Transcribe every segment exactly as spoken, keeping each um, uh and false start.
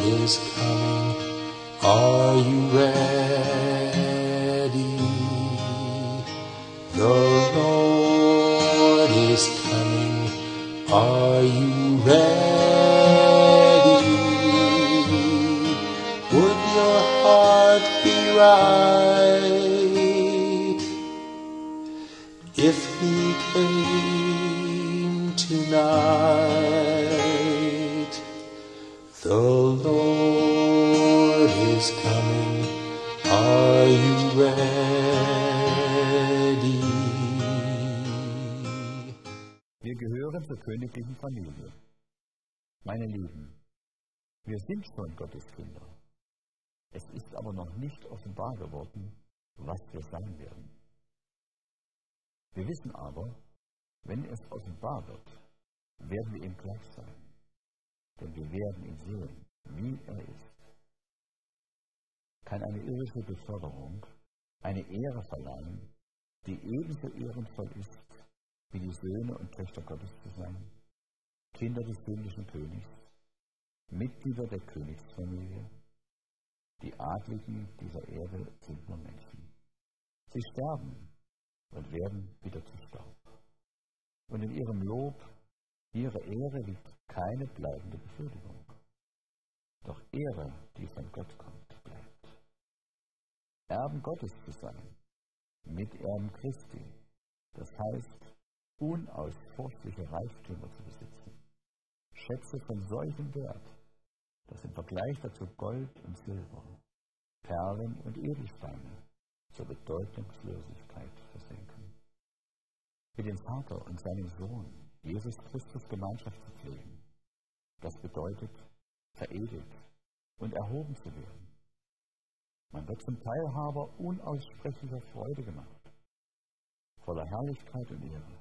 is coming. Are you ready? The Lord is coming. Are you ready? Would your heart be right if he came tonight? The Lord is coming. Are you ready? Wir gehören zur königlichen Familie. Meine Lieben, wir sind schon Gottes Kinder. Es ist aber noch nicht offenbar geworden, was wir sein werden. Wir wissen aber, wenn es offenbar wird, werden wir ihm gleich sein. Denn wir werden ihn sehen, wie er ist. Kann eine irdische Beförderung eine Ehre verleihen, die ebenso ehrenvoll ist, wie die Söhne und Töchter Gottes zu sein, Kinder des himmlischen Königs, Mitglieder der Königsfamilie? Die Adligen dieser Erde sind nur Menschen. Sie sterben und werden wieder zu Staub. Und in ihrem Lob, ihrer Ehre liegt keine bleibende Befriedigung. Doch Ehre, die von Gott kommt, bleibt. Erben Gottes zu sein, Miterben Christi, das heißt, unausforschliche Reichtümer zu besitzen, Schätze von solchem Wert, dass im Vergleich dazu Gold und Silber, Perlen und Edelsteine zur Bedeutungslosigkeit versinken. Mit dem Vater und seinem Sohn, Jesus Christus, Gemeinschaft zu pflegen, das bedeutet, veredelt und erhoben zu werden. Man wird zum Teilhaber unaussprechlicher Freude gemacht, voller Herrlichkeit und Ehre.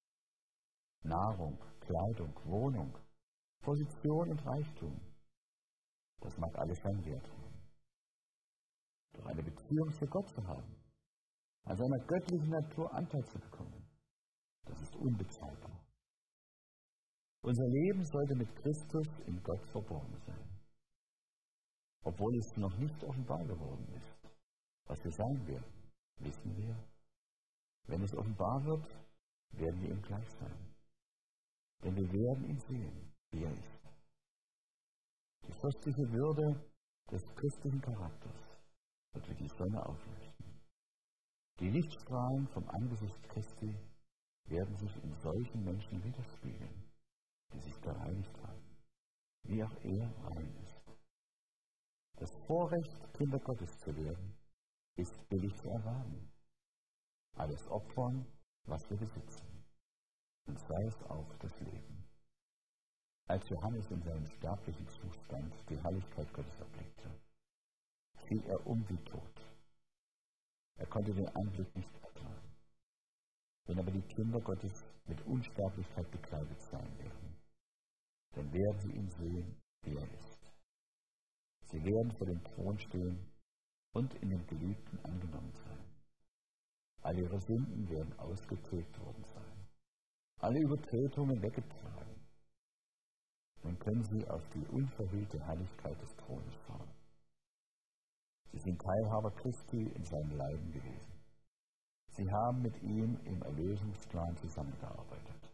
Nahrung, Kleidung, Wohnung, Position und Reichtum, das mag alles seinen Wert haben. Doch eine Beziehung zu Gott zu haben, an seiner göttlichen Natur Anteil zu bekommen, das ist unbezahlbar. Unser Leben sollte mit Christus in Gott verborgen sein. Obwohl es noch nicht offenbar geworden ist, was wir sein werden, wissen wir, wenn es offenbar wird, werden wir ihm gleich sein. Denn wir werden ihn sehen, wie er ist. Die fürstliche Würde des christlichen Charakters wird wie die Sonne aufleuchten. Die Lichtstrahlen vom Angesicht Christi werden sich in solchen Menschen widerspiegeln, die sich gereinigt haben, wie auch er rein ist. Das Vorrecht, Kinder Gottes zu werden, ist billig zu erwerben. Alles opfern, was wir besitzen, und sei es auch das Leben. Als Johannes in seinem sterblichen Zustand die Herrlichkeit Gottes erblickte, fiel er um wie tot. Er konnte den Anblick nicht ertragen. Wenn aber die Kinder Gottes mit Unsterblichkeit bekleidet sein werden, dann werden sie ihn sehen, wie er ist. Sie werden vor dem Thron stehen und in den Geliebten angenommen sein. Alle ihre Sünden werden ausgetilgt worden sein. Alle Übertretungen weggetragen. Dann können sie auf die unverhüllte Herrlichkeit des Thrones schauen. Sie sind Teilhaber Christi in seinem Leiden gewesen. Sie haben mit ihm im Erlösungsplan zusammengearbeitet.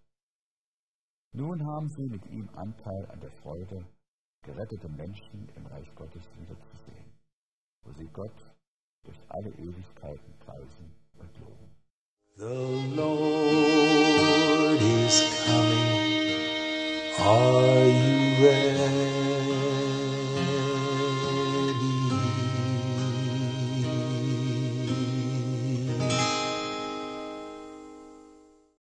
Nun haben sie mit ihm Anteil an der Freude, gerettete Menschen im Reich Gottes wiederzusehen, wo sie Gott durch alle Ewigkeiten preisen und loben. The Lord is coming. Are